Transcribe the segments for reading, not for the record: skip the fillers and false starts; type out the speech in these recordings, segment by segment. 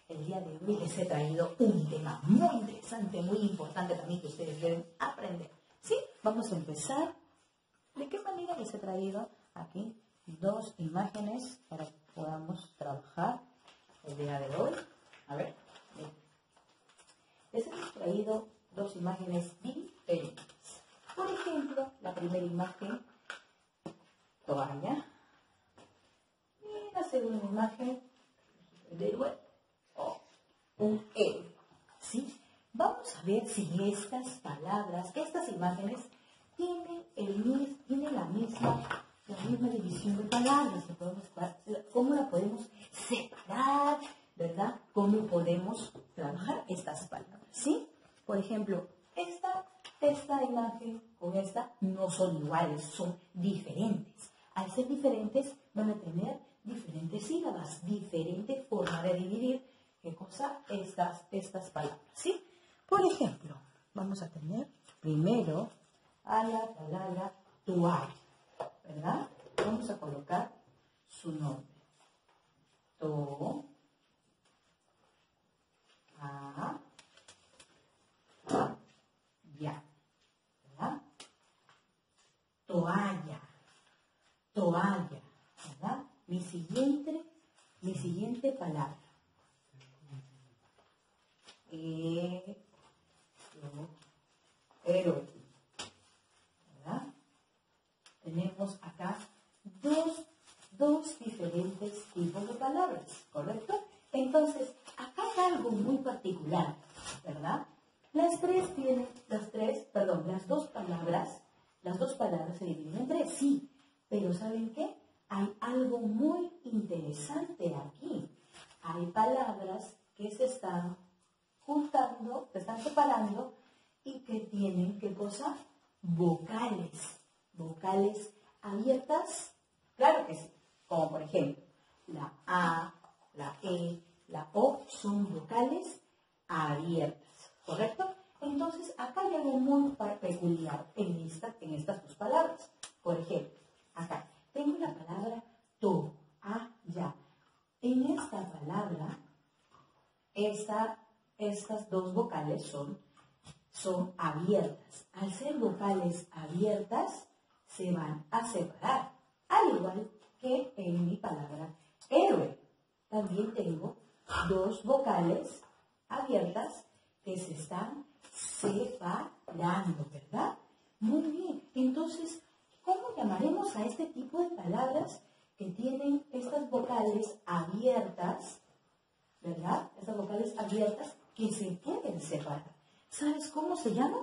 El día de hoy les he traído un tema muy interesante, muy importante también que ustedes deben aprender. ¿Sí? Vamos a empezar. ¿De qué manera les he traído aquí dos imágenes para que podamos trabajar el día de hoy? A ver. Les hemos traído dos imágenes diferentes. Por ejemplo, la primera imagen, toalla. Y la segunda imagen, héroe o un héroe. ¿Sí? Vamos a ver si estas palabras, estas imágenes, tienen la misma división de palabras. ¿Cómo la podemos separar? ¿Verdad? ¿Cómo podemos trabajar estas palabras? ¿Sí? Por ejemplo, esta imagen con esta no son iguales, son diferentes. Al ser diferentes, van a tener diferentes sílabas, diferente forma de dividir estas palabras. ¿Sí? Por ejemplo, vamos a tener primero a la palabra toalla, ¿verdad? Vamos a colocar su nombre. Ya, ¿verdad? Toalla, ¿verdad? Mi siguiente palabra. Héroe, ¿verdad? Tenemos acá dos diferentes tipos de palabras, ¿correcto? Entonces, acá hay algo muy particular, ¿verdad? Las dos palabras se dividen en tres, sí, pero ¿saben qué? Hay algo muy interesante aquí. Hay palabras que se están juntando, se están separando y que tienen, ¿qué cosa? Vocales. Vocales abiertas, claro que sí, como por ejemplo, la A, la E, la O son vocales abiertas, ¿correcto? Entonces, acá hay algo muy peculiar en estas dos palabras. Por ejemplo, acá tengo la palabra toalla. En esta palabra, estas dos vocales son abiertas. Al ser vocales abiertas, se van a separar, al igual que en mi palabra héroe. También tengo dos vocales abiertas que se están separando, ¿verdad? Muy bien. Entonces, ¿cómo llamaremos a este tipo de palabras que tienen estas vocales abiertas, ¿verdad? Estas vocales abiertas que se pueden separar. ¿Sabes cómo se llama?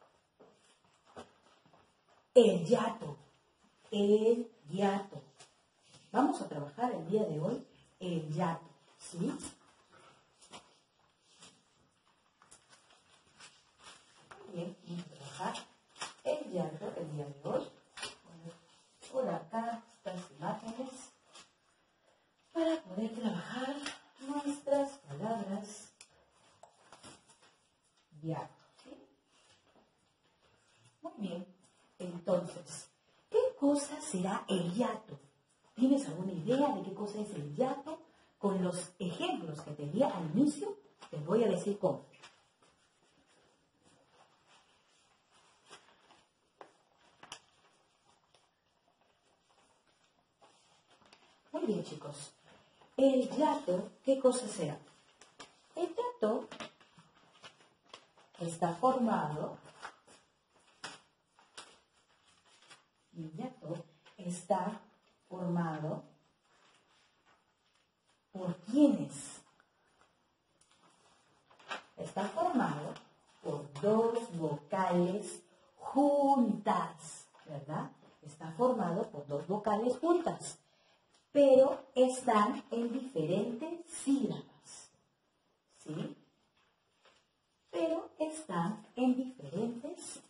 El hiato. El hiato. Vamos a trabajar el día de hoy el hiato, ¿sí? Bien, vamos a trabajar el hiato el día de hoy. Por acá estas imágenes para poder trabajar nuestras palabras hiato, ¿sí? Muy bien, entonces, ¿qué cosa será el hiato? ¿Tienes alguna idea de qué cosa es el hiato? Con los ejemplos que te di al inicio, te voy a decir cómo. Muy bien, chicos. El hiato, ¿qué cosa será? El hiato está formado. El hiato está formado por ¿quiénes? Está formado por dos vocales juntas, ¿verdad? Está formado por dos vocales juntas, pero están en diferentes sílabas, ¿sí? Pero están en diferentes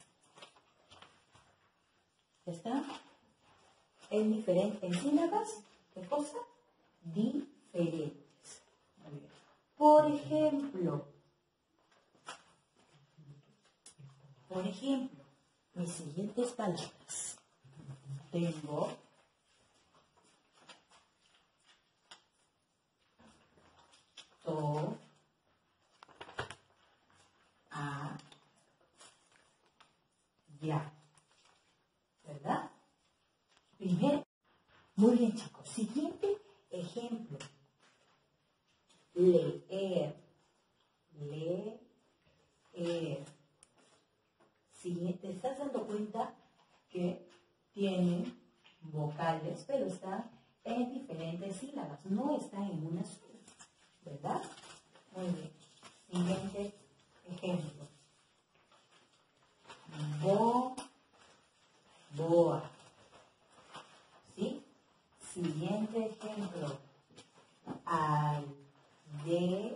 en sílabas, ¿qué cosa? Diferentes. Por ejemplo, mis siguientes palabras. Tengo toalla. Muy bien, chicos. Siguiente ejemplo. Leer. Leer. Siguiente. ¿Te estás dando cuenta que tiene vocales, pero están en diferentes sílabas? No están en una sola, ¿verdad? Muy bien. Siguiente ejemplo. Boa. ¿Sí? Siguiente ejemplo. Aldea.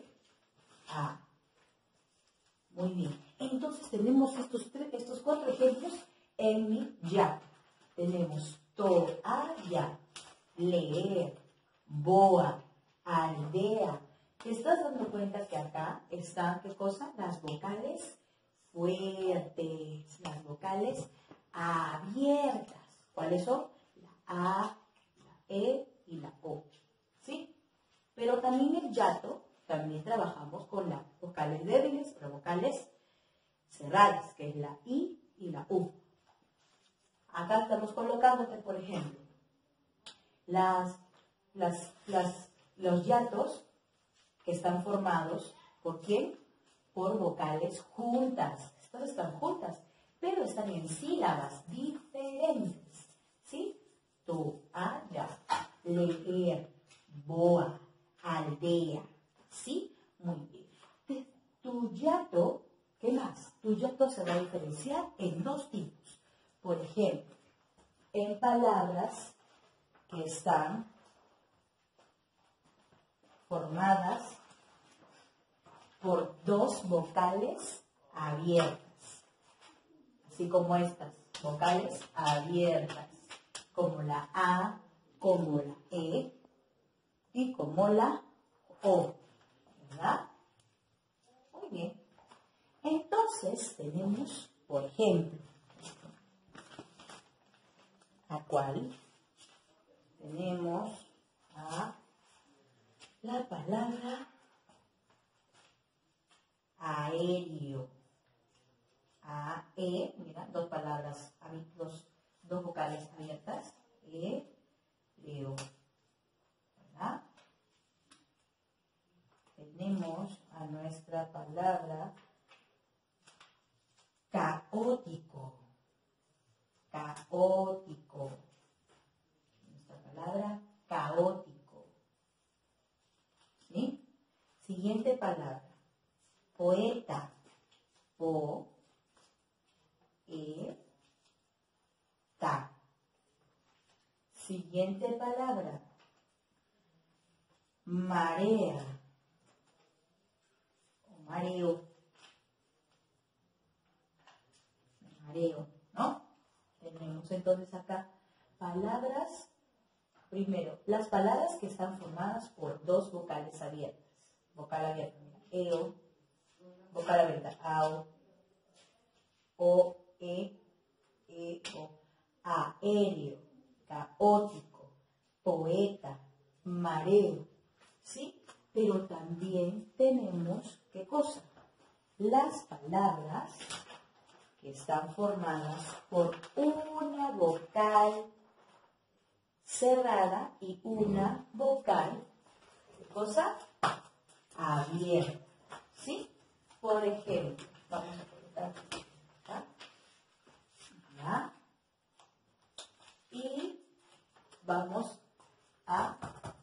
Muy bien. Entonces tenemos estos 4 ejemplos en mi ya. Tenemos toalla, leer, boa, aldea. ¿Te estás dando cuenta que acá están, qué cosa? Las vocales fuertes, las vocales abiertas. ¿Cuáles son? La A, la E y la O. ¿Sí? Pero también el yato, también trabajamos con las vocales débiles, pero vocales cerradas, que es la I y la U. Acá estamos colocándote, por ejemplo, los yatos que están formados, ¿por quién? Por vocales juntas. Estas están juntas, pero están en sílabas diferentes. ¿Sí? Toalla, leer, boa, aldea. ¿Sí? Muy bien. Tu yato, ¿qué más? Tu yato se va a diferenciar en 2 tipos. Por ejemplo, en palabras que están formadas por 2 vocales abiertas, así como estas, vocales abiertas, como la A, como la E y como la O, ¿verdad? Muy bien. Entonces tenemos, por ejemplo, la cual tenemos a la palabra aéreo. Mira, 2 palabras, 2 vocales abiertas. Leo. ¿Verdad? Tenemos a nuestra palabra caótico. Caótico. Nuestra palabra caótico. ¿Sí? Siguiente palabra. Poeta. Ta. Siguiente palabra. Marea. O mareo. Mareo, ¿no? Tenemos entonces acá palabras. Primero, las palabras que están formadas por 2 vocales abiertas. Vocal abierta, mira, eo. Vocal abierta, ao. O, o. Aéreo, caótico, poeta, mareo. ¿Sí? Pero también tenemos, ¿qué cosa? Las palabras que están formadas por una vocal cerrada y una vocal, ¿qué cosa? Abierta. ¿Sí? Por ejemplo, vamos a colocar acá. ¿Ya? Y vamos a,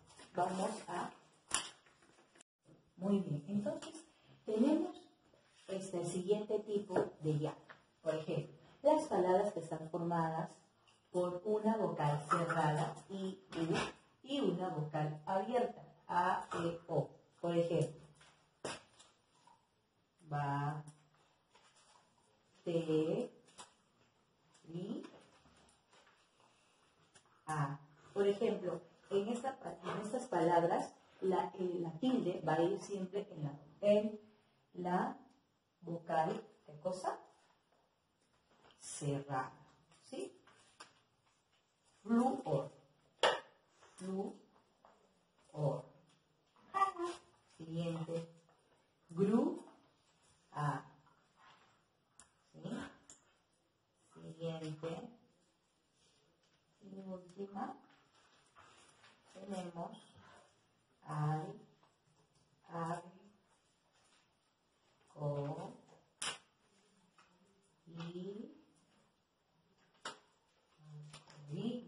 muy bien, entonces tenemos este siguiente tipo de ya. Por ejemplo, las palabras que están formadas por una vocal cerrada y una vocal abierta, a, e, o. Por ejemplo, ba, te, li, a. Por ejemplo, en estas palabras, la tilde va a ir siempre en la vocal, ¿qué cosa? Cerrada, ¿sí? Fluor. Siguiente. A. ¿Sí? Siguiente. Y última. tenemos ay, arco, y arcoíris.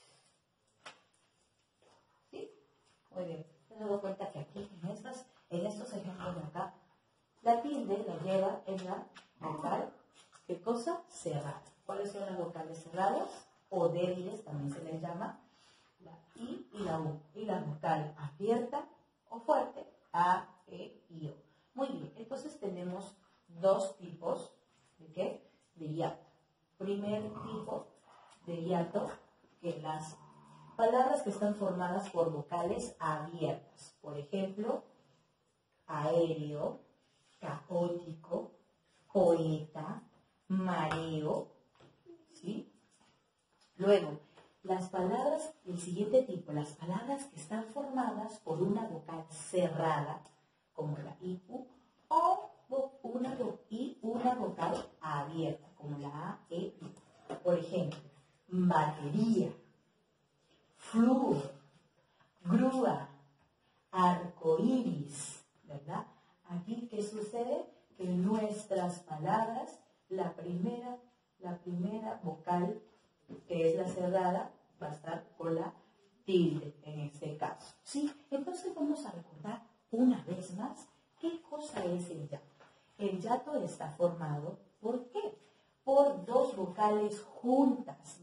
¿Sí? Muy bien. Me he dado cuenta que aquí, en estos ejemplos de acá, la tilde la lleva en la vocal, ¿qué cosa? Cerrada. ¿Cuáles son las vocales cerradas? O débiles también se les llama. La I y la U. Y la vocal abierta o fuerte, A, E, I, O. Muy bien, entonces tenemos dos tipos de ¿qué? De hiato. Primer tipo de hiato, que las palabras que están formadas por vocales abiertas. Por ejemplo, aéreo, caótico, poeta, mareo, ¿sí? Luego, las palabras, el siguiente tipo, las palabras que están formadas por una vocal cerrada, como la IU, o una vocal abierta, como la A, E, I. Por ejemplo, batería, flúor, grúa, arcoíris, ¿verdad? Aquí, ¿qué sucede? Que en nuestras palabras, la primera vocal, que es la cerrada, va a estar con la tilde en este caso. ¿Sí? Entonces vamos a recordar una vez más qué cosa es el hiato. El hiato está formado, ¿por qué? Por dos vocales juntas,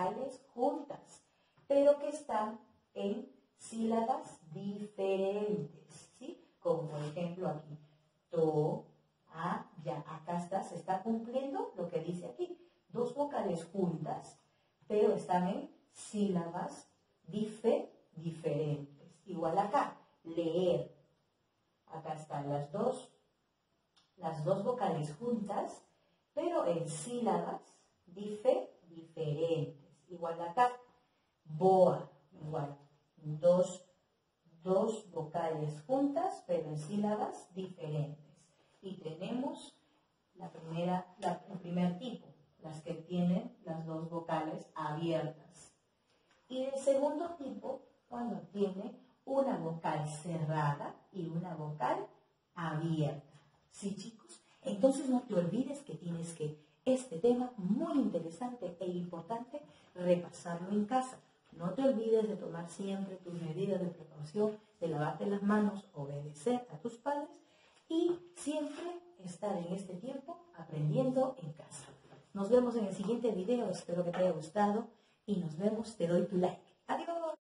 pero que están en sílabas diferentes, ¿sí? Como por ejemplo aquí, to, a, ya, acá se está cumpliendo lo que dice aquí. Dos vocales juntas, pero están en sílabas diferentes. Igual acá, leer. Acá están las dos vocales juntas, pero en sílabas diferentes. Igual acá, boa, igual, dos vocales juntas, pero en sílabas diferentes. Y tenemos el primer tipo, las que tienen las dos vocales abiertas. Y el segundo tipo, cuando tiene una vocal cerrada y una vocal abierta. ¿Sí, chicos? Entonces no te olvides que tienes que este tema muy interesante e importante, repasarlo en casa. No te olvides de tomar siempre tus medidas de precaución, de lavarte las manos, obedecer a tus padres y siempre estar en este tiempo aprendiendo en casa. Nos vemos en el siguiente video, espero que te haya gustado y nos vemos, te doy tu like.